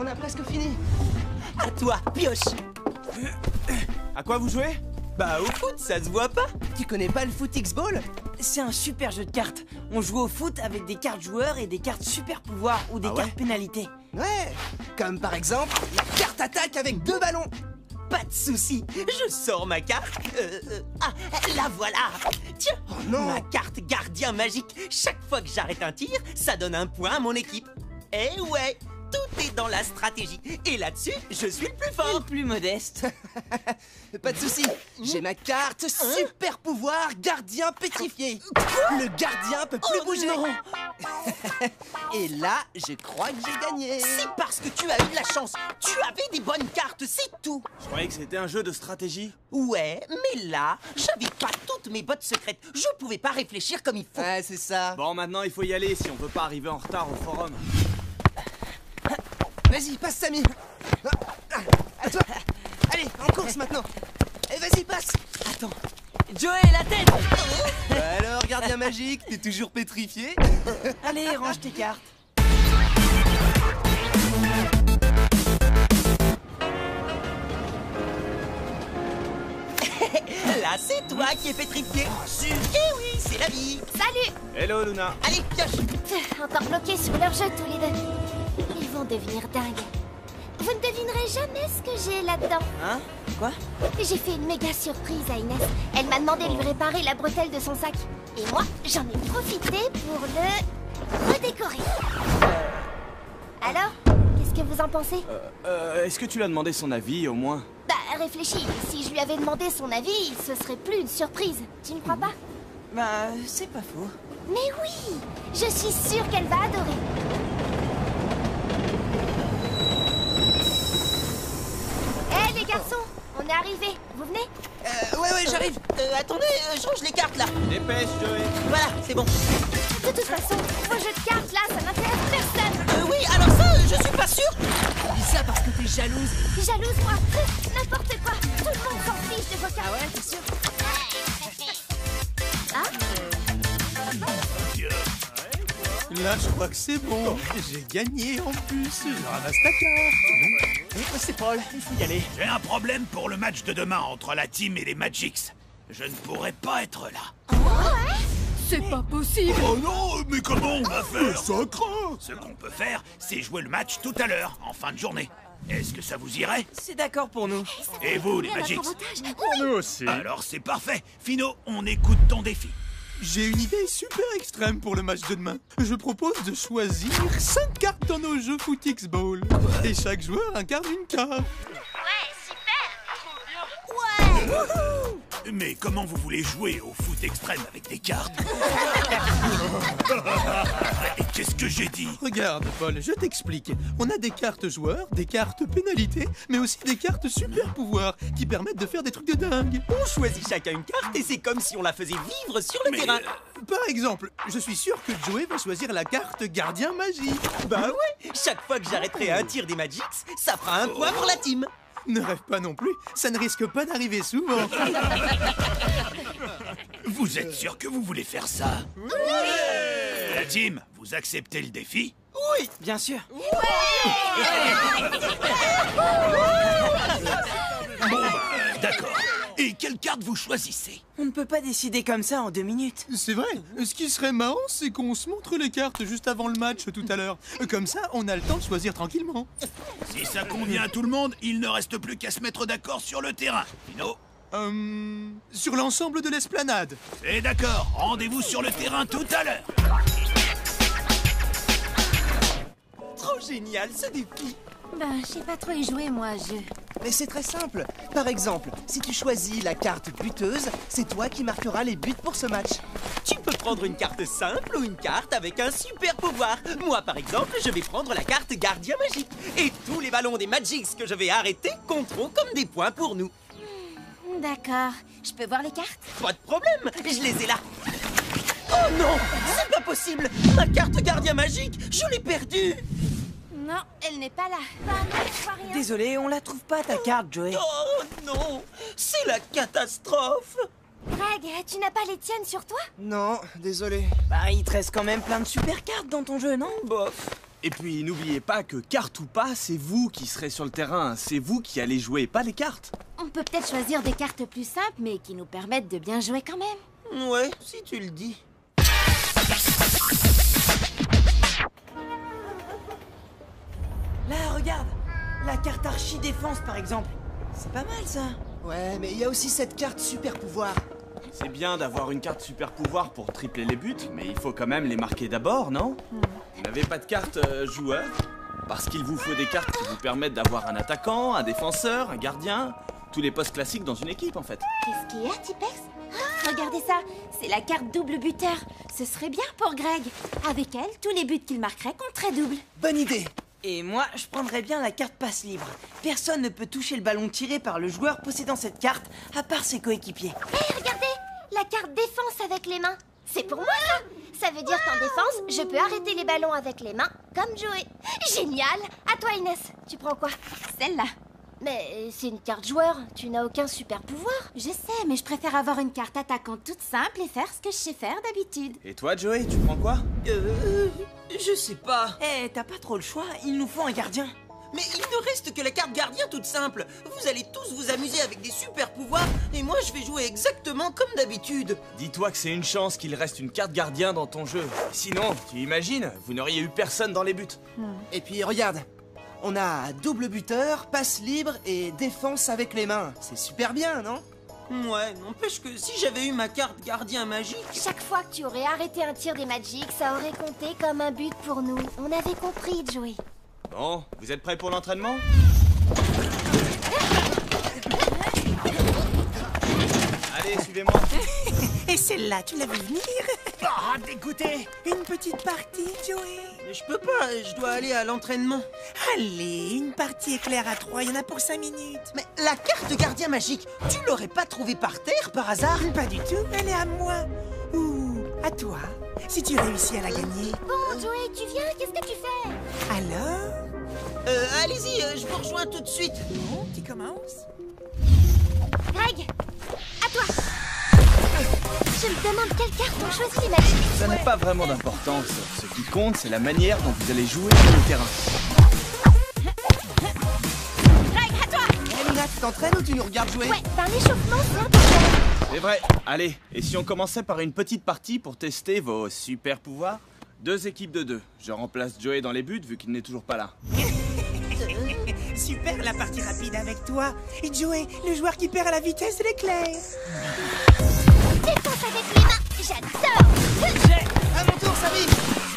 on a presque fini. À toi, pioche. À quoi vous jouez? Bah au foot, ça se voit pas. Tu connais pas le Foot X-Ball? C'est un super jeu de cartes. On joue au foot avec des cartes joueurs et des cartes super pouvoirs ou des cartes pénalités. Ouais, comme par exemple la carte attaque avec 2 ballons. Pas de souci, je sors ma carte. Ah, la voilà. Tiens, Oh non. ma carte gardien magique. Chaque fois que j'arrête un tir, ça donne un point à mon équipe. Eh ouais, tout est dans la stratégie. Et là-dessus, je suis le plus Et fort. le plus modeste. Pas de souci, j'ai ma carte super pouvoir gardien pétrifié. Le gardien peut plus bouger. Non. Et là, je crois que j'ai gagné. C'est parce que tu as eu de la chance. Tu avais des bonnes cartes, c'est tout. Je croyais que c'était un jeu de stratégie. Ouais, mais là, j'avais pas toutes mes bottes secrètes. Je pouvais pas réfléchir comme il faut. Ouais, c'est ça. Bon, maintenant il faut y aller si on veut pas arriver en retard au forum. Vas-y, passe Samy. À toi. Allez, en course maintenant. Et vas-y, passe. Attends. Joey, la tête. Alors, gardien magique, t'es toujours pétrifié? Allez, range tes cartes. Là, c'est toi qui es pétrifié. Eh oui, c'est la vie. Salut! Hello Luna. Allez, pioche. Encore bloqués sur leur jeu tous les deux. Ils vont devenir dingues. Vous ne devinerez jamais ce que j'ai là-dedans. Hein? Quoi? J'ai fait une méga surprise à Inès. Elle m'a demandé de lui réparer la bretelle de son sac. Et moi, j'en ai profité pour le redécorer. Alors, qu'est-ce que vous en pensez? Est-ce que tu lui as demandé son avis au moins? Bah, réfléchis. Si je lui avais demandé son avis, ce serait plus une surprise. Tu ne crois pas? Bah, c'est pas faux. Mais oui! Je suis sûre qu'elle va adorer. Hé les garçons, on est arrivés. Vous venez? Ouais, j'arrive. Attendez, je range les cartes là. Dépêche Joey. Voilà, c'est bon. De toute façon, vos jeux de cartes là, ça n'intéresse personne. Oui, alors ça, je suis pas sûr. Tu dis ça parce que t'es jalouse. Jalouse moi, n'importe quoi. Tout le monde s'en fiche de vos cartes. Ah ouais, t'es sûr? Hein? Là, je crois que c'est bon. J'ai gagné en plus. Je ramasse ta carte. C'est Paul, il faut y aller. J'ai un problème pour le match de demain entre la team et les Magix. Je ne pourrai pas être là. C'est pas possible. Oh non, mais comment on va faire? Ça craint. Ce qu'on peut faire, c'est jouer le match tout à l'heure, en fin de journée. Est-ce que ça vous irait? C'est d'accord pour nous. Et vous, les Notre Magix? avantage. Nous aussi. Alors c'est parfait. Fino, on écoute ton défi. J'ai une idée super extrême pour le match de demain. Je propose de choisir 5 cartes dans nos jeux Foot X-Ball. Et chaque joueur incarne une carte. Mais comment vous voulez jouer au foot extrême avec des cartes? Et qu'est-ce que j'ai dit? Regarde, Paul, je t'explique. On a des cartes joueurs, des cartes pénalités, mais aussi des cartes super pouvoirs qui permettent de faire des trucs de dingue. On choisit chacun une carte et c'est comme si on la faisait vivre sur le Mais, terrain. Par exemple, je suis sûr que Joey va choisir la carte gardien magique. Bah ouais, chaque fois que j'arrêterai un tir des Magix, ça fera un point pour la team. Ne rêve pas non plus, ça ne risque pas d'arriver souvent. Vous êtes sûr que vous voulez faire ça? Oui! La team, vous acceptez le défi? Oui, bien sûr. Bon bah, d'accord. Et quelle carte vous choisissez? On ne peut pas décider comme ça en 2 minutes. C'est vrai, ce qui serait marrant, c'est qu'on se montre les cartes juste avant le match tout à l'heure. Comme ça, on a le temps de choisir tranquillement. Si ça convient à tout le monde, il ne reste plus qu'à se mettre d'accord sur le terrain. Fino? Sur l'ensemble de l'esplanade. C'est d'accord, rendez-vous sur le terrain tout à l'heure. Trop génial ce défi. Ben, je sais pas trop y jouer moi, Mais c'est très simple. Par exemple, si tu choisis la carte buteuse, c'est toi qui marqueras les buts pour ce match. Tu peux prendre une carte simple ou une carte avec un super pouvoir. Moi, par exemple, je vais prendre la carte gardien magique. Et tous les ballons des Magix que je vais arrêter compteront comme des points pour nous. D'accord. Je peux voir les cartes? Pas de problème, je les ai là. Oh non, c'est pas possible. Ma carte gardien magique, je l'ai perdue. Non, elle n'est pas là. Bah non, je vois rien. Désolé, on la trouve pas ta carte, Joey. Oh non, c'est la catastrophe. Greg, tu n'as pas les tiennes sur toi? Non, désolé. Bah, il te reste quand même plein de super cartes dans ton jeu, non? Bof. Et puis n'oubliez pas que carte ou pas, c'est vous qui serez sur le terrain. C'est vous qui allez jouer, pas les cartes. On peut peut-être choisir des cartes plus simples, mais qui nous permettent de bien jouer quand même. Ouais, si tu le dis. Là, regarde. La carte archi-défense, par exemple. C'est pas mal, ça. Ouais, mais il y a aussi cette carte super pouvoir. C'est bien d'avoir une carte super pouvoir pour tripler les buts, mais il faut quand même les marquer d'abord, non? Vous n'avez pas de carte joueur? Parce qu'il vous faut des cartes qui vous permettent d'avoir un attaquant, un défenseur, un gardien, tous les postes classiques dans une équipe en fait. Qu'est-ce qu'il y a, Tipex? Ah, regardez ça, c'est la carte double buteur. Ce serait bien pour Greg. Avec elle, tous les buts qu'il marquerait compteraient double. Bonne idée. Et moi, je prendrais bien la carte passe libre. Personne ne peut toucher le ballon tiré par le joueur possédant cette carte, à part ses coéquipiers. Hé, regardez, la carte défense avec les mains. C'est pour moi, ça. Ça veut dire qu'en défense, je peux arrêter les ballons avec les mains, comme Joey. Génial. À toi, Inès. Tu prends quoi? Celle-là. Mais c'est une carte joueur. Tu n'as aucun super pouvoir. Je sais, mais je préfère avoir une carte attaquante toute simple et faire ce que je sais faire d'habitude. Et toi, Joey, tu prends quoi? Je sais pas. Eh, t'as pas trop le choix, il nous faut un gardien. Mais il ne reste que la carte gardien toute simple. Vous allez tous vous amuser avec des super pouvoirs et moi je vais jouer exactement comme d'habitude. Dis-toi que c'est une chance qu'il reste une carte gardien dans ton jeu. Sinon, tu imagines, vous n'auriez eu personne dans les buts. Et puis regarde, on a double buteur, passe libre et défense avec les mains. C'est super bien, non? Ouais, n'empêche que si j'avais eu ma carte gardien magique... Chaque fois que tu aurais arrêté un tir des Magic, ça aurait compté comme un but pour nous. On avait compris, Joey. Bon, vous êtes prêts pour l'entraînement? Allez, suivez-moi. Et celle-là, tu l'as vu venir? Oh, dégoûté! Une petite partie, Joey? Mais je peux pas, je dois aller à l'entraînement. Allez, une partie éclair à 3, il y en a pour 5 minutes. Mais la carte gardien magique, tu l'aurais pas trouvée par terre par hasard? Pas du tout, elle est à moi. Ou à toi, si tu réussis à la gagner. Bon, Joey, tu viens? Qu'est-ce que tu fais? Alors? Allez-y, je vous rejoins tout de suite. Bon, tu commences? Greg, à toi. Je me demande quelle carte on choisit les Magic. Ça n'a pas vraiment d'importance. Ce qui compte, c'est la manière dont vous allez jouer sur le terrain. Greg, à toi. Elina, tu t'entraînes ou tu nous regardes jouer? Ouais, par l'échauffement, c'est important. C'est vrai. Allez, et si on commençait par une petite partie pour tester vos super pouvoirs? 2 équipes de 2. Je remplace Joey dans les buts vu qu'il n'est toujours pas là. Super la partie rapide avec toi. Et Joey, le joueur qui perd à la vitesse de l'éclair. Défense avec les mains, j'adore. À mon tour, Samy.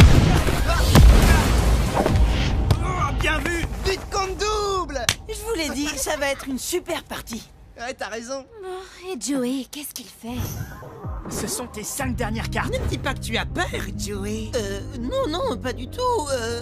Oh, bien vu! But contre double. Je vous l'ai dit, ça va être une super partie. Ouais, t'as raison. Oh, et Joey, qu'est-ce qu'il fait? Ce sont tes 5 dernières cartes. Ne me dis pas que tu as peur, Joey. Non, pas du tout,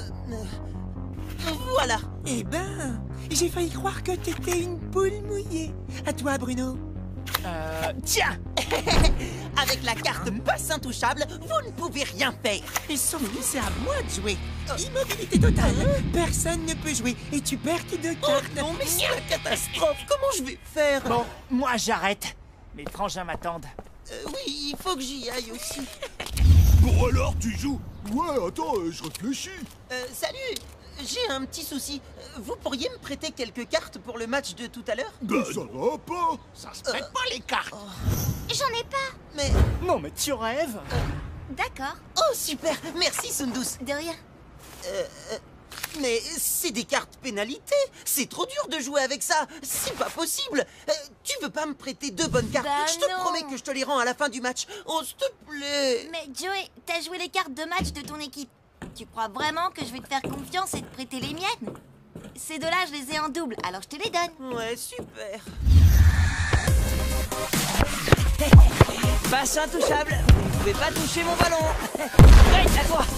voilà. Eh ben, j'ai failli croire que t'étais une poule mouillée. À toi, Bruno. Tiens! Avec la carte passe intouchable, vous ne pouvez rien faire. Et sauf que c'est à moi de jouer. Immobilité totale. Personne ne peut jouer. Et tu perds tes 2 Oh cartes. non, mais c'est la catastrophe. Comment je vais faire? Bon, moi j'arrête. Mes frangins m'attendent. Oui, il faut que j'y aille aussi. Bon alors, tu joues? Ouais, attends, je réfléchis. Salut, j'ai un petit souci. Vous pourriez me prêter quelques cartes pour le match de tout à l'heure? Ça va pas. Ça se prête pas les cartes. J'en ai pas. Mais... Non, mais tu rêves. D'accord. Oh, super. Merci, Sundus. De rien. Mais c'est des cartes pénalités. C'est trop dur de jouer avec ça. C'est pas possible. Tu veux pas me prêter 2 bonnes cartes? Bah Je te non. promets que je te les rends à la fin du match. Oh, s'il te plaît. Mais Joey, t'as joué les cartes de match de ton équipe. Tu crois vraiment que je vais te faire confiance et te prêter les miennes? Ces 2-là, je les ai en double, alors je te les donne. Ouais, super. Passe intouchable, vous ne pouvez pas toucher mon ballon. Greg, à toi.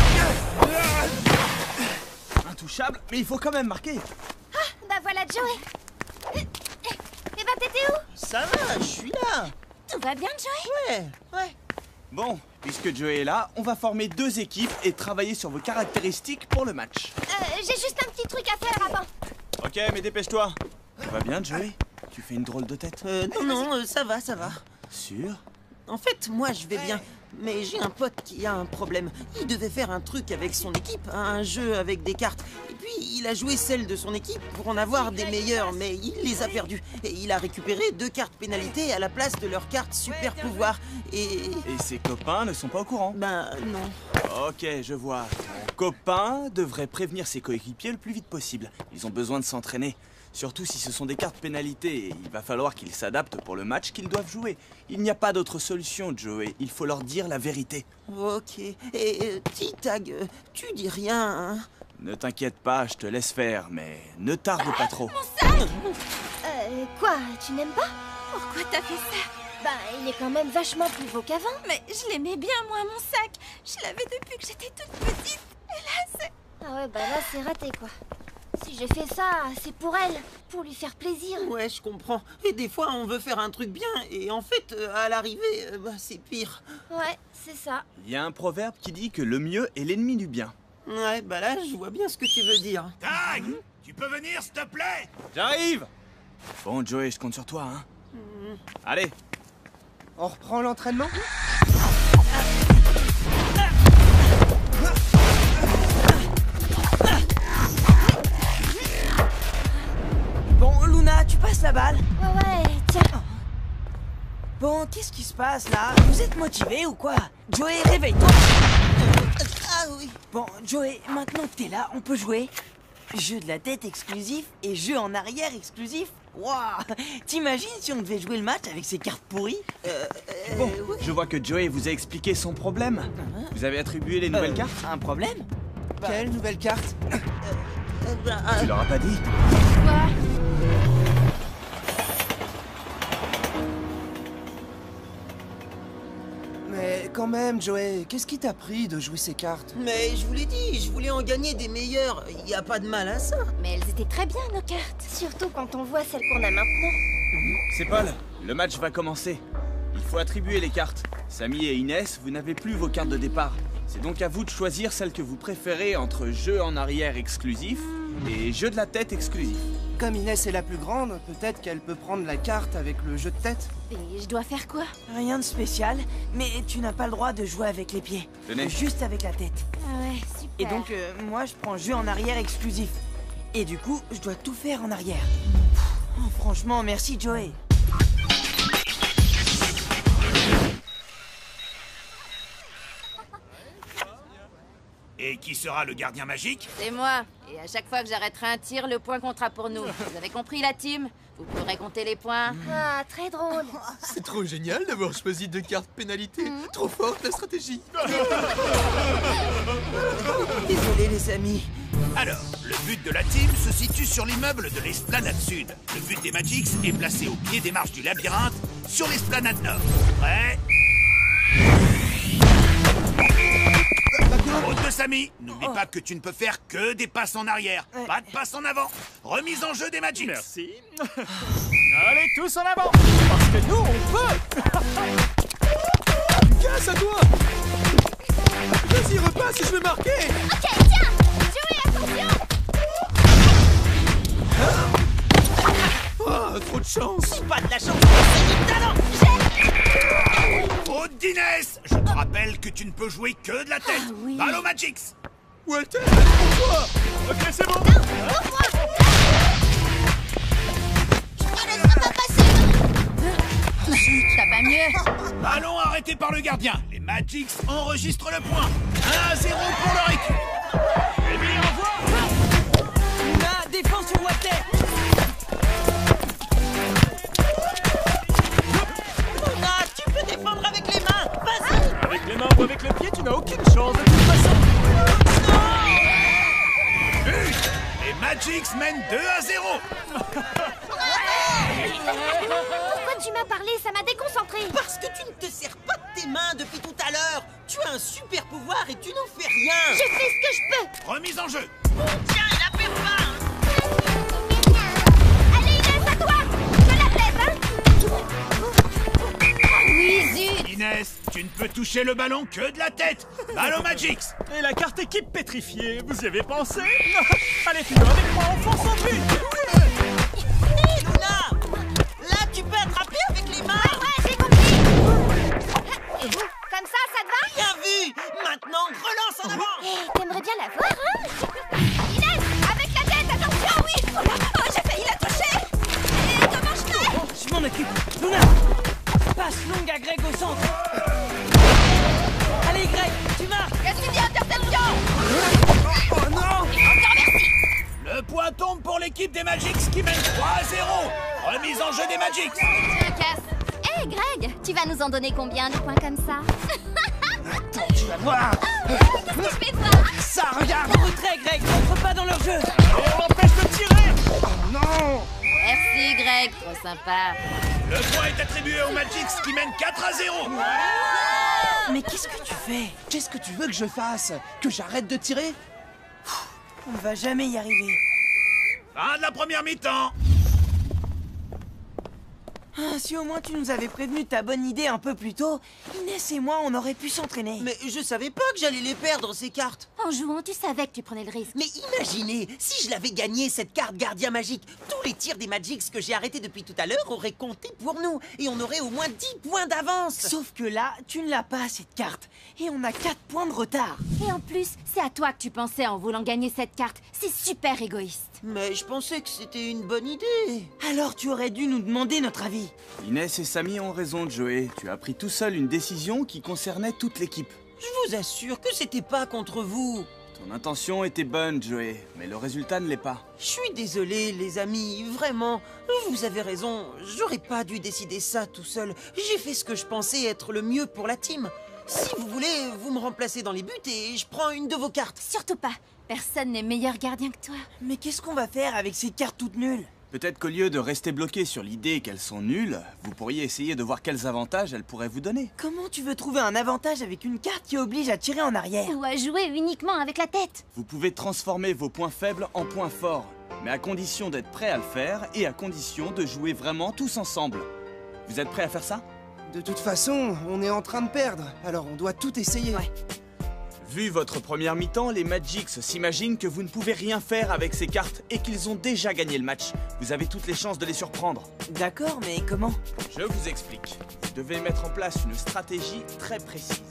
Intouchable, mais il faut quand même marquer. Bah voilà Joey. Eh bah t'étais où? Ça va, je suis là. Tout va bien Joey? Ouais. Bon, puisque Joey est là, on va former 2 équipes et travailler sur vos caractéristiques pour le match. J'ai juste un petit truc à faire avant. Ok, mais dépêche-toi. Ça va bien, Joey? Tu fais une drôle de tête. Non, ça va. Sûr? En fait, moi, je vais bien. Mais j'ai un pote qui a un problème. Il devait faire un truc avec son équipe, un jeu avec des cartes. Et puis, il a joué celle de son équipe pour en avoir des meilleures, mais il les a perdues. Et il a récupéré 2 cartes pénalité à la place de leurs cartes super pouvoir. Et ses copains ne sont pas au courant? Ben, non. Ok, je vois. Ton copain devrait prévenir ses coéquipiers le plus vite possible. Ils ont besoin de s'entraîner. Surtout si ce sont des cartes pénalité, et il va falloir qu'ils s'adaptent pour le match qu'ils doivent jouer. Il n'y a pas d'autre solution, Joey. Il faut leur dire la vérité. Ok. Et T-Tag, tu dis rien, hein? Ne t'inquiète pas, je te laisse faire, mais ne tarde pas trop. Mon sac! Quoi? Tu n'aimes pas? Pourquoi t'as fait ça? Bah, il est quand même vachement plus beau qu'avant. Mais je l'aimais bien, moi, mon sac. Je l'avais depuis que j'étais toute petite. Et là, c'est... Ah ouais, bah là, c'est raté, quoi. Si j'ai fait ça, c'est pour elle, pour lui faire plaisir. Ouais, je comprends. Et des fois, on veut faire un truc bien, et en fait, à l'arrivée, c'est pire. Ouais, c'est ça. Il y a un proverbe qui dit que le mieux est l'ennemi du bien. Ouais, bah là, je vois bien ce que tu veux dire. Tag, tu peux venir, s'il te plaît? J'arrive! Bon, Joey, je compte sur toi, hein. Allez! On reprend l'entraînement? Bon, Luna, tu passes la balle? Ouais, tiens. Bon, qu'est-ce qui se passe, là? Vous êtes motivé ou quoi? Joey, réveille-toi! Ah oui. Bon, Joey, maintenant que t'es là, on peut jouer. Jeu de la tête exclusif et jeu en arrière exclusif. Waouh! T'imagines si on devait jouer le match avec ces cartes pourries? Bon, je vois que Joey vous a expliqué son problème. Vous avez attribué les nouvelles cartes? Un problème? Quelle nouvelle carte? Tu leur as pas dit? Quoi? Mais quand même, Joey, qu'est-ce qui t'a pris de jouer ces cartes? Mais je vous l'ai dit, je voulais en gagner des meilleures. Y a pas de mal à ça. Mais elles étaient très bien, nos cartes. Surtout quand on voit celles qu'on a maintenant. C'est Paul, le match va commencer. Il faut attribuer les cartes. Samy et Inès, vous n'avez plus vos cartes de départ. C'est donc à vous de choisir celle que vous préférez entre jeu en arrière exclusif et jeu de la tête exclusif. Comme Inès est la plus grande, peut-être qu'elle peut prendre la carte avec le jeu de tête. Et je dois faire quoi? Rien de spécial, mais tu n'as pas le droit de jouer avec les pieds. Tenez. Juste avec la tête. Ah ouais, super. Et donc, moi, je prends jeu en arrière exclusif. Et du coup, je dois tout faire en arrière. Oh, franchement, merci, Joey. Et qui sera le gardien magique? C'est moi. Et à chaque fois que j'arrêterai un tir, le point comptera pour nous. Vous avez compris, la team? Vous pourrez compter les points. Ah, très drôle. C'est trop génial d'avoir choisi 2 cartes pénalité. Trop forte la stratégie. Désolé, les amis. Alors, le but de la team se situe sur l'immeuble de l'esplanade sud. Le but des Magix est placé au pied des marches du labyrinthe, sur l'esplanade nord. Prêt? Route de Samy, n'oublie pas que tu ne peux faire que des passes en arrière, pas de passes en avant. Remise en jeu des Magix. Merci. Allez, tous en avant. Parce que nous, on peut. Casse à toi. Vas-y, repasse et je vais marquer. Ok, tiens! Jouez, attention! Ah, trop de chance. Pas de la chance, c'est du talent. Faute d'Inès, je te rappelle que tu ne peux jouer que de la tête. oui. Balle aux Magix. Walter, pourquoi? Ok, c'est bon. T'as pas mieux? Ballon arrêté par le gardien. Les Magix enregistrent le point. 1-0 pour leur équipe. Eh bien, au revoir. Luna, défense sur Walter. Luna, tu peux défendre avec les mains. Vas-y. Avec les mains ou avec les pieds, tu n'as aucune chance de toute façon. But. Les Magix mènent 2-0. Pourquoi tu m'as parlé? Ça m'a déconcentré. Parce que tu ne te sers pas de tes mains depuis tout à l'heure. Tu as un super pouvoir et tu n'en fais rien. Je fais ce que je peux. Remise en jeu. Tiens, il a fait faim. Allez, Inès, à toi. Je la laisse, hein? Oui, zut! Inès, tu ne peux toucher le ballon que de la tête. Balle aux Magix. Et la carte équipe pétrifiée, vous y avez pensé? Allez, fais-le avec moi, on fonce en but. Hé, Luna, là, tu peux attraper avec les mains. Ouais, j'ai compris. Comme ça à Greg au centre. Allez, Greg, tu marques. Cassidy, interception. Oh non! Le point tombe pour l'équipe des Magics qui mène 3-0. Remise en jeu des Magics. Tiens, Cass. Hé, Greg, tu vas nous en donner combien des points comme ça? Attends, tu vas voir. Qu'est-ce que je vais voir? Ça, regarde. En retrait, Greg, n'entre pas dans leur jeu. Et on l'empêche de tirer. Oh non. Merci, Greg. Trop sympa. Le point est attribué aux Magics qui mènent 4-0. Mais qu'est-ce que tu fais? Qu'est-ce que tu veux que je fasse? Que j'arrête de tirer? On va jamais y arriver. Fin de la première mi-temps. Ah, si au moins tu nous avais prévenu de ta bonne idée un peu plus tôt, Inès et moi, on aurait pu s'entraîner. Mais je savais pas que j'allais les perdre, ces cartes. En jouant, tu savais que tu prenais le risque. Mais imaginez, si je l'avais gagné, cette carte gardien magique, tous les tirs des Magics que j'ai arrêtés depuis tout à l'heure auraient compté pour nous. Et on aurait au moins 10 points d'avance. Sauf que là, tu ne l'as pas, cette carte. Et on a 4 points de retard. Et en plus, c'est à toi que tu pensais en voulant gagner cette carte. C'est super égoïste. Mais je pensais que c'était une bonne idée. Alors tu aurais dû nous demander notre avis. Inès et Samy ont raison, Joey. Tu as pris tout seul une décision qui concernait toute l'équipe. Je vous assure que c'était pas contre vous. Ton intention était bonne, Joey, mais le résultat ne l'est pas. Je suis désolé, les amis, vraiment. Vous avez raison, j'aurais pas dû décider ça tout seul. J'ai fait ce que je pensais être le mieux pour la team. Si vous voulez, vous me remplacez dans les buts et je prends une de vos cartes. Surtout pas. Personne n'est meilleur gardien que toi. Mais qu'est-ce qu'on va faire avec ces cartes toutes nulles? Peut-être qu'au lieu de rester bloqué sur l'idée qu'elles sont nulles, vous pourriez essayer de voir quels avantages elles pourraient vous donner. Comment tu veux trouver un avantage avec une carte qui oblige à tirer en arrière? Ou à jouer uniquement avec la tête. Vous pouvez transformer vos points faibles en points forts, mais à condition d'être prêt à le faire et à condition de jouer vraiment tous ensemble. Vous êtes prêts à faire ça? De toute façon, on est en train de perdre, alors on doit tout essayer. Ouais. Vu votre première mi-temps, les Magics s'imaginent que vous ne pouvez rien faire avec ces cartes et qu'ils ont déjà gagné le match. Vous avez toutes les chances de les surprendre. D'accord, mais comment? Je vous explique. Vous devez mettre en place une stratégie très précise.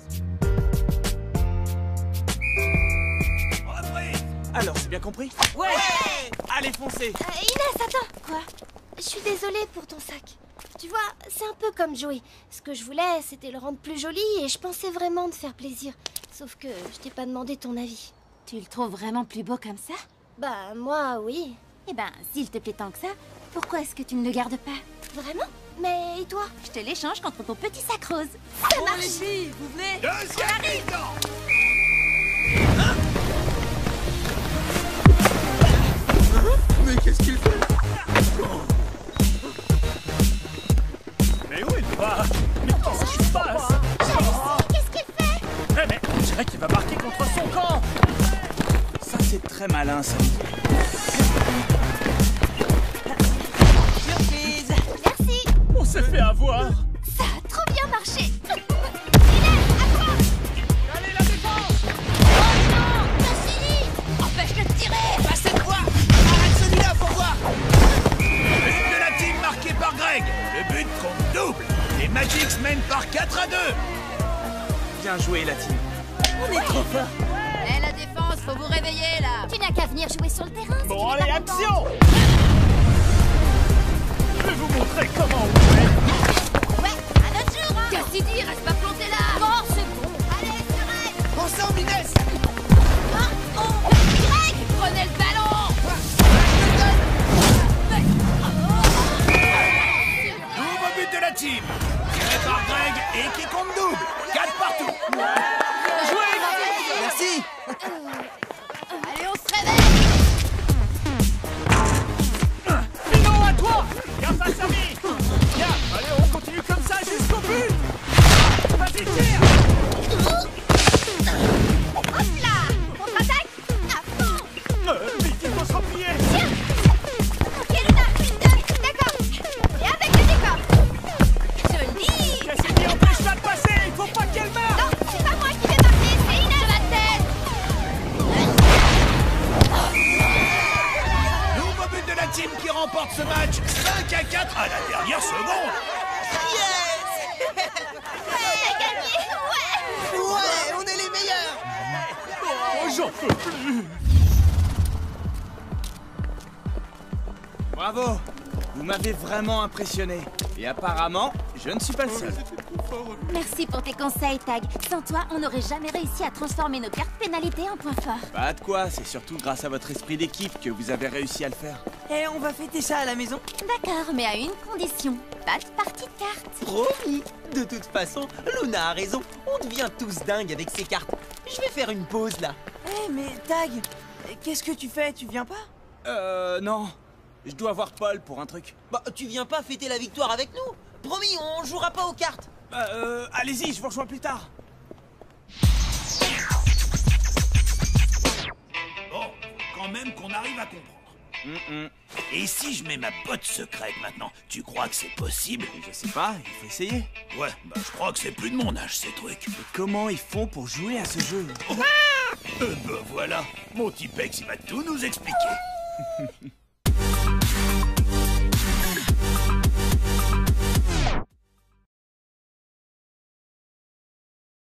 Reprise. Alors, c'est bien compris? Ouais. Allez, foncez! Inès, attends. Quoi? Je suis désolée pour ton sac. Tu vois, c'est un peu comme Joey. Ce que je voulais, c'était le rendre plus joli et je pensais vraiment te faire plaisir. Sauf que je t'ai pas demandé ton avis. Tu le trouves vraiment plus beau comme ça? Bah, moi, oui. Eh ben, s'il te plaît tant que ça, pourquoi est-ce que tu ne le gardes pas? Vraiment? Mais et toi? Je te l'échange contre ton petit sac rose. Ça marche. Les filles, vous venez? Deuxième mi-temps. Mais qu'est-ce qu'il fait? Mais où il va? Mais qu'est-ce qui se passe? Qu'est-ce qu'il fait? Mais on dirait qu'il va marquer contre son camp. Ça, c'est très malin, Samy. Surprise. Merci. On s'est fait avoir. Ça a trop bien marché. Allez, la défense. Cassidy, empêche-le de tirer. Pas cette fois. Arrête celui-là pour voir. But de la team marqué par Greg. Le but compte double. Les Magics mènent par 4-2. Bien joué, la team. On est trop fort. Eh, la défense, faut vous réveiller, là. Tu n'as qu'à venir jouer sur le terrain. si Bon, tu n'es allez, pas content. action. Je vais vous montrer comment on fait. Ouais, à notre jour, hein. Cassidy, reste pas planté là. Bon, c'est bon. Allez, sur Ensemble, Inès. Greg, Prenez le ballon. Nouveau but de la team. Tiré par Greg et qui compte double. 4 partout. Merci. Allez, on se réveille. Pino, à toi. Viens face à lui. Bien, allez, on continue comme ça jusqu'au but. Vas-y, tire. hop là. Contre-attaque. À fond. Vite, il faut se replier. Ok, Luna. D'accord. Et avec le décor. Joli. Cassidy, empêche-la de passer. Il faut pas qu'elle meure. Non, c'est pas moi qui vais marquer, c'est Inès. La tête. Nouveau but de la team qui remporte ce match 5-4 à la dernière seconde. Ouais, gagné. Ouais. Ouais, on est les meilleurs. Oh, j'en peux plus. Bravo! Vous m'avez vraiment impressionné. Et apparemment, je ne suis pas le seul. Merci pour tes conseils, Tag. Sans toi, on n'aurait jamais réussi à transformer nos cartes pénalités en points forts. Pas de quoi, c'est surtout grâce à votre esprit d'équipe que vous avez réussi à le faire. Et on va fêter ça à la maison. D'accord, mais à une condition. Pas de partie de cartes. Promis. De toute façon, Luna a raison. On devient tous dingues avec ces cartes. Je vais faire une pause là. Eh, mais Tag, qu'est-ce que tu fais? Tu viens pas? Non. Je dois voir Paul pour un truc. Bah, tu viens pas fêter la victoire avec nous? Promis, on jouera pas aux cartes. Allez-y, je vous rejoins plus tard. Bon, quand même qu'on arrive à comprendre. Et si je mets ma botte secrète maintenant, tu crois que c'est possible? Je sais pas, il faut essayer. Ouais, bah je crois que c'est plus de mon âge ces trucs. Et comment ils font pour jouer à ce jeu? Ben voilà, mon Tipex il va tout nous expliquer.